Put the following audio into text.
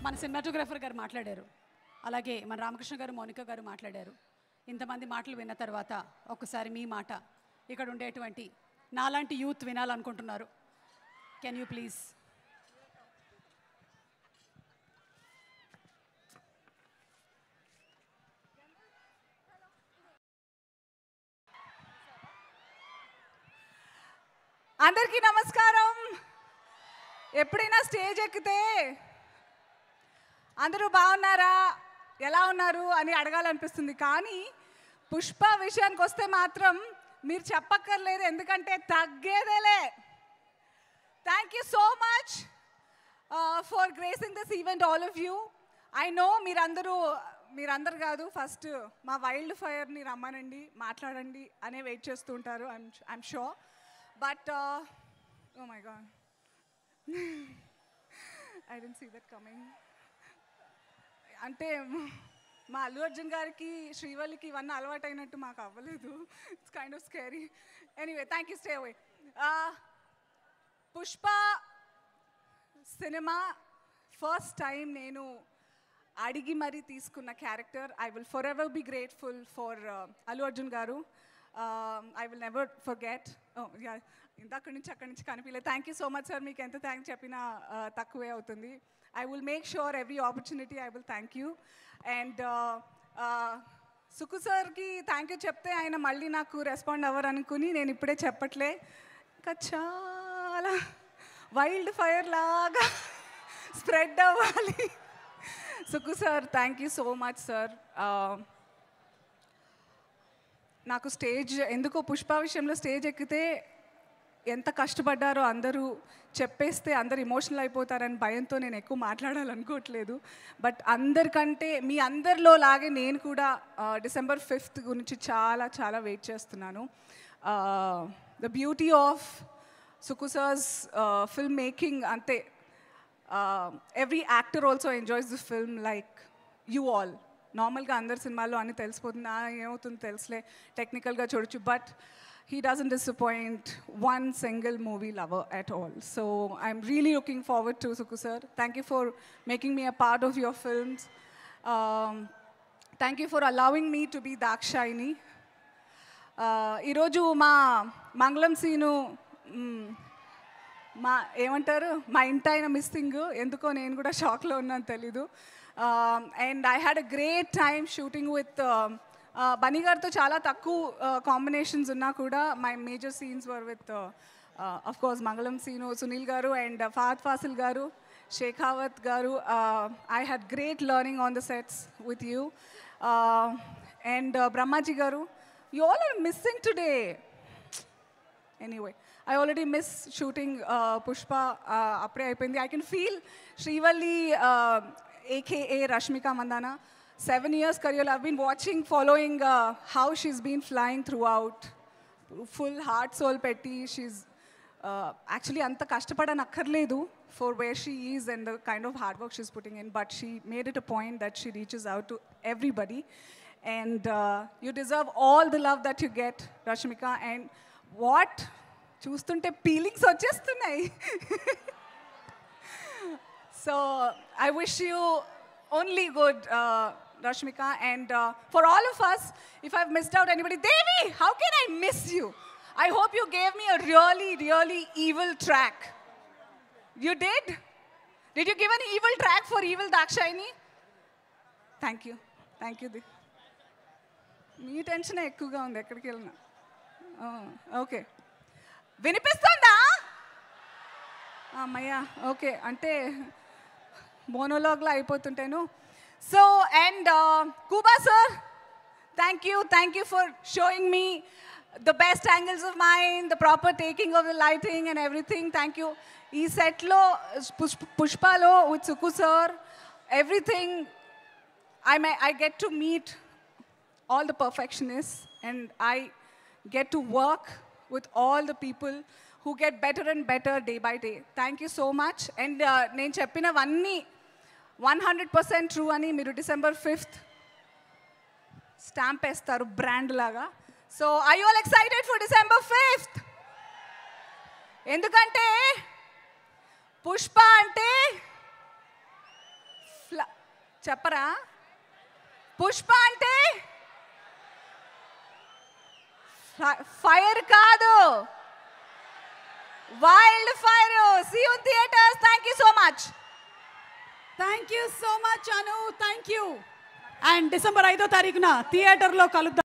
మన సినిమాటోగ్రఫర్ గారు మాట్లాడారు, అలాగే మన రామకృష్ణ గారు, మౌనిక గారు మాట్లాడారు. ఇంతమంది మాటలు విన్న తర్వాత ఒక్కసారి మీ మాట ఇక్కడ ఉండేటువంటి నాలాంటి యూత్ వినాలనుకుంటున్నారు. Can you please? అందరికీ నమస్కారం. ఎప్పుడైనా స్టేజ్ ఎక్కితే అందరూ బాగున్నారా, ఎలా ఉన్నారు అని అడగాలనిపిస్తుంది. కానీ పుష్ప విషయానికి వస్తే మాత్రం మీరు చెప్పక్కర్లేదు, ఎందుకంటే తగ్గేదేలే. Thank you so much for gracing this event all of you. I know మీరందరూ కాదు, ఫస్ట్ మా వైల్డ్ ఫైర్ని రమ్మనండి, మాట్లాడండి అనే వెయిట్ చేస్తూ ఉంటారు. I'm sure. But oh my God, I don't see that coming. అంటే మా అల్లు అర్జున్ గారికి, శ్రీవల్లికి ఇవన్నీ అలవాటు అయినట్టు మాకు అవ్వలేదు. It's kind of scary. Anyway, thank you, stay away. Pushpa cinema first time నేను అడిగి మరీ తీసుకున్న character. I will forever be grateful for Allu Arjun garu. I will never forget. ఇంతక్కడి నుంచి అక్కడి నుంచి కనిపించలేదు. Thank you so much sir. మీకు ఎంత థ్యాంక్స్ చెప్పినా తక్కువే అవుతుంది. I will make sure every opportunity I will thank you. And సుకు సార్కి థ్యాంక్ యూ చెప్తే ఆయన మళ్ళీ నాకు రెస్పాండ్ అవ్వరు అనుకుని నేను ఇప్పుడే చెప్పట్లే. ఇంకా చాలా వైల్డ్ ఫైర్ లాగా స్ప్రెడ్ అవ్వాలి. Sukku sir, thank you so much sir. నాకు స్టేజ్ ఎందుకో పుష్ప విషయంలో స్టేజ్ ఎక్కితే ఎంత కష్టపడ్డారో అందరూ చెప్పేస్తే అందరు ఎమోషనల్ అయిపోతారని భయంతో నేను ఎక్కువ మాట్లాడాలనుకోవట్లేదు. బట్ అందరికంటే మీ అందరిలో లాగే నేను కూడా December 5th గురించి చాలా చాలా వెయిట్ చేస్తున్నాను. The beauty of Sukku sir's film making అంతే. Every actor also enjoys the film like you all. నార్మల్గా అందరి సినిమాల్లో అన్నీ తెలిసిపోతుంది, ఏమవుతుంది తెలుసులే, టెక్నికల్గా చూడొచ్చు. But he doesn't disappoint one single movie lover at all. So I'm really looking forward to Suku sir. Thank you for making me a part of your films. Thank you for allowing me to be Dakshayani. ఈరోజు మా మంగళం scene ఏమంటారు, మా ఇంటి ఆయన missing. ఎందుకో నేను కూడా షాక్లో ఉన్నాను, తెలీదు. And I had a great time shooting with Bunny గారితో చాలా తక్కువ కాంబినేషన్స్ ఉన్నా కూడా my major scenes were with of course Mangalam Seenu, Sunil garu and Fahadh Faasil garu, Shekhawat garu. I had great learning on the sets with you. And Brahmaji garu, you all are missing today. Anyway, I already miss shooting Pushpa. అప్పుడే అయిపోయింది. I can feel Srivalli, aka Rashmika Mandana. 7 years career. I've been watching, following how she's been flying throughout. Full heart, soul, petty. She's actually anta kashtapadanakkarledu for where she is and the kind of hard work she's putting in. But she made it a point that she reaches out to everybody. And you deserve all the love that you get, Rashmika. And what? Chustunte feelings vachestunnayi. So I wish you only good, Rashmika. And for all of us, if I've missed out anybody, Devi, how can I miss you? I hope you gave me a really, really evil track. You did? Did you give an evil track for evil Dakshayani? Thank you. Thank you. మీ tension ఎక్కువగా ఉంది, ఎక్కడికి వెళ్ళినా. Okay, వినిపిస్తుందా అమ్మయ్యా? Okay, అంటే మోనోలాగ్లో అయిపోతుంటాను. So, and Kuba sir, thank you for showing me the best angles of mine, the proper taking of the lighting and everything. Thank you. Ee set lo Pushpa lo with Suku sir, everything I get to meet all the perfectionists and I get to work with all the people who get better and better day by day. Thank you so much. And నేను చెప్పినవన్నీ 100% true అని మీరు December 5th stamp వేస్తారు brand లాగా. So I you all excited for December 5th? ఎందుకంటే పుష్ప అంటే చెప్పరా? పుష్ప అంటే ఫైర్ కాదు, wild fire. See you in theatres. Thank you so much. Thank you so much Anu, thank you. And December 5వ తారీఖున థియేటర్లో కలుద్దాం.